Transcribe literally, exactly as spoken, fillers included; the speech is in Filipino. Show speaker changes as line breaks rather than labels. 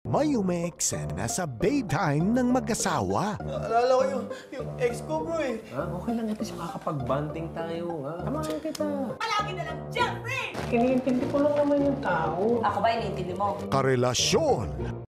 Mayumix nasa daytime ng mag-asawa.
Naalala ko yung, yung ex ko, bro eh.
Ha? Okay lang, at least makakapag-banting tayo, ha? Samahan kita.
Palagi na lang, Jeffrey!
Iniintindi ko lang naman yung tao.
Ako ba iniintindi mo?
Karelasyon